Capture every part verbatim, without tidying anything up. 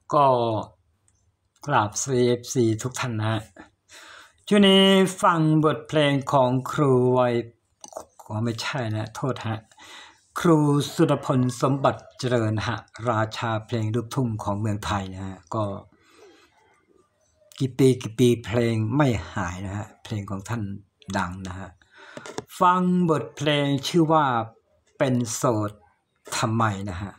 ก็กราบสวัสดี เอฟ ซี ทุกท่านนะฮะช่วงนี้ฟังบทเพลงของครูไวยก็ไม่ใช่นะโทษฮะครูสุรพลสมบัติเจริญฮะราชาเพลงลูกทุ่งของเมืองไทยนะฮะก็กี่ปีกี่ปีเพลงไม่หายนะฮะเพลงของท่านดังนะฮะฟังบทเพลงชื่อว่าเป็นโสดทำไมนะฮะ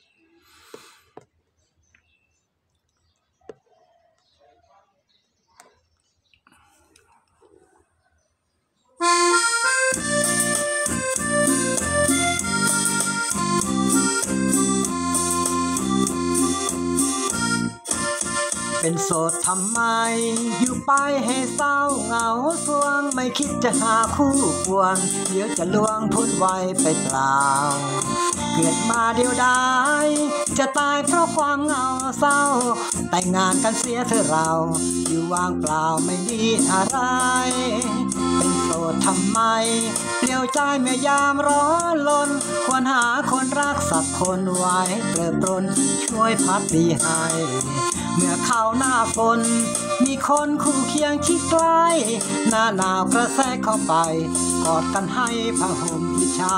เป็นโสดทำไมอยู่ไปให้เศร้าเหงาสวงไม่คิดจะหาคู่ควงเดี๋ยวจะลวงพ้นไวไปเปล่าเกิดมาเดียวดายจะตายเพราะความเหงาเศร้าแต่งงานกันเสียเถอะเราอยู่ว่างเปล่าไม่มีอะไรเป็นโสดทำไมเปลี่ยวใจเมื่อยามร้อนลนควรหาคนรักสักคนไว้เปลิดปรนช่วยพัดดีให้เมื่อเข้าหน้าฝนมีคนคู่เคียงชิดใกล้หน้าหนาวกระแทกเข้าไปกอดกันให้ผ้าห่มอิจฉา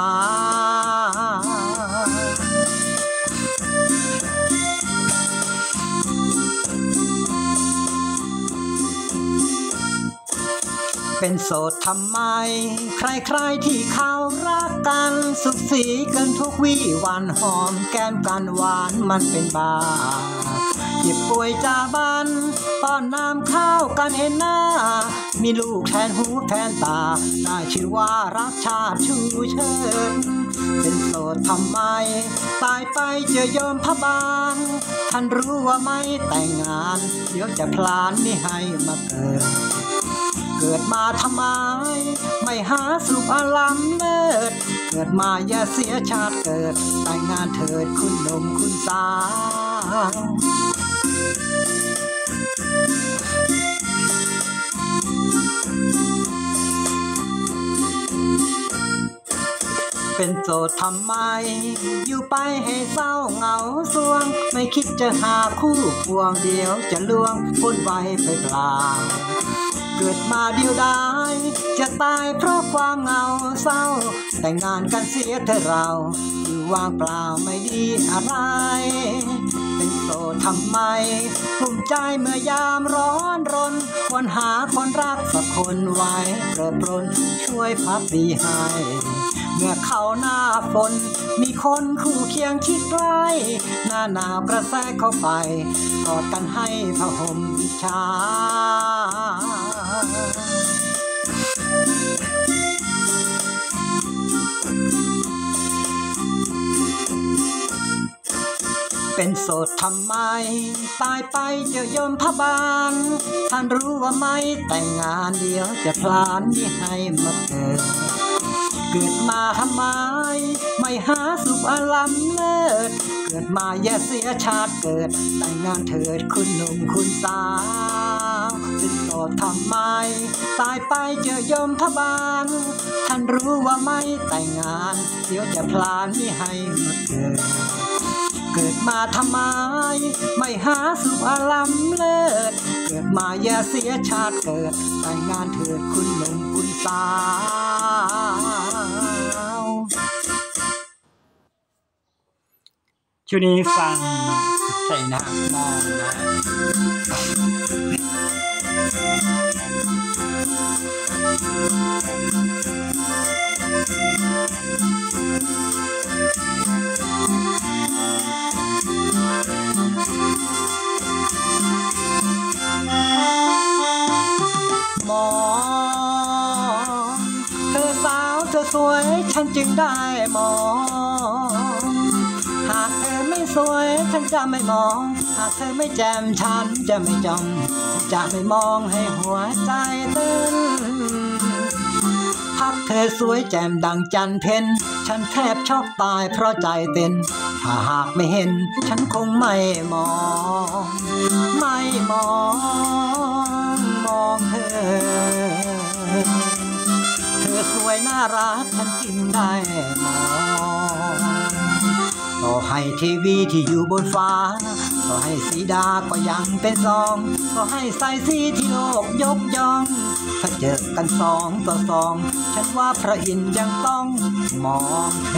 เป็นโสดทำไมใครๆที่เขารักกันสุขสีกันทุกวี่วันหอมแก้มกันหวานมันเป็นบาเจ็บป่วยจาบันป้อนน้ำข้าวกันเห็นหน้ามีลูกแทนหูแทนตาได้ชื่อว่ารักชาติชูเชิญเป็นโสดทำไมตายไปเจอโยมพบาลท่านรู้ว่าไม่แต่งงานเดี๋ยวจะพลานนี่ให้มาเกิดเกิดมาทำไมไม่หาสุขอลัมเลิศเกิดมาอย่าเสียชาติเกิดแต่งงานเถิดคุณหนุ่มคุณสาวเป็นโสดทำไมอยู่ไปให้เศร้าเหงาสวงไม่คิดจะหาคู่ควงเดียวจะลวงพ้นไวไปเปล่าเกิดมาเดียวดายจะตายเพราะความเหงาเศร้าแต่งงานกันเสียเถอะเราอยู่ว่างเปล่าไม่ดีอะไรเป็นโสดทำไมภูมิใจเมื่อยามร้อนรนควรหาคนรักสักคนไว้เปลิดปรนช่วยพัดดีให้เมื่อเข้าหน้าฝนมีคนคู่เคียงชิดใกล้หน้าหนาวกระแทกเข้าไปกอดกันให้ผ้าห่มอิจฉาเป็นโสดทำไมตายไปเจอโยมพบาลท่านรู้ว่าไม่แต่งงานเดี๋ยวจะพลานนี่ให้มาเกิดเกิดมาทำไมไม่หาสุขอลัมเลิศเกิดมาอย่าเสียชาติเกิดแต่งงานเถิดคุณหนุ่มคุณสาวเป็นโสดทำไมตายไปเจอโยมพบาลท่านรู้ว่าไม่แต่งงานเดี๋ยวจะพลานนี่ให้มาเกิดเกิดมาทำไมไม่หาสุขอลัมเลิศเกิดมาอย่าเสียชาติเกิดแต่งงานเถิดคุณหนุ่มคุณสาวช่วงนี้ฟังใจนางมองนะมองเธอสาวเธอสวยฉันจึงได้มองหากเธอไม่สวยฉันจะไม่มองหากเธอไม่แจ่มฉันจะไม่จ้องจะไม่มองให้หัวใจเต้นพักเธอสวยแจ่มดังจันเพ็ญฉันแทบช็อกตายเพราะใจเต้นถ้าหากไม่เห็นฉันคงไม่มองไม่มองมองเธอเธอสวยน่ารักฉันจึงได้มองต่อให้ทีวีที่อยู่บนฟ้าก็ให้สีดาก็ยังเป็นสองก็ให้ใส่สีที่โลกยกย่องถ้าเจอกันสองต่อสองฉันว่าพระอินทร์ยังต้องมองเธ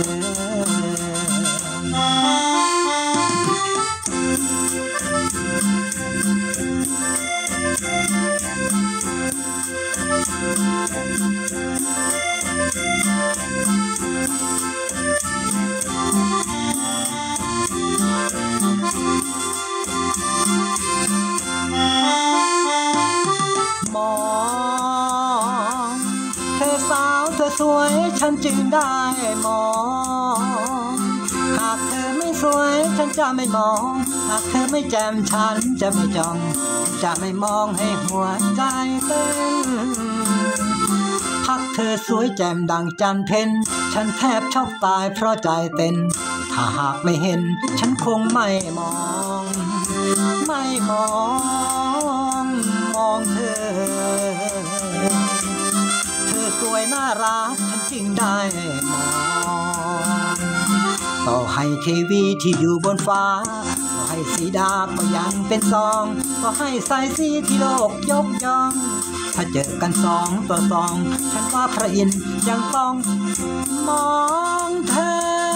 อมองเธอสาวเธอสวยฉันจึงได้มองหากเธอไม่สวยฉันจะไม่มองหากเธอไม่แจ่มฉันจะไม่จ้องจะไม่มองให้หัวใจเต้นพักเธอสวยแจ่มดังจันเพ็ญฉันแทบช็อกตายเพราะใจเต้นถ้าหากไม่เห็นฉันคงไม่มองไม่มองมองเธอเธอสวยน่ารักฉันจึงได้มองต่อให้ทีวีที่อยู่บนฟ้าก็ให้สีดาก็ยังเป็นสองก็ให้ใส่สีที่โลกยกย่องถ้าเจอกันสองต่อสองฉันว่าพระอินทร์ยังต้องมองเธ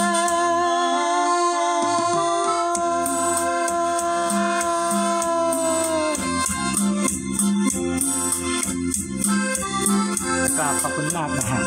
อกราบขอบคุณมากนะฮะ